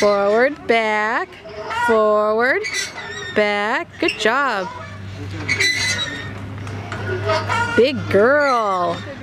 Forward, back, forward, back. Good job. Big girl.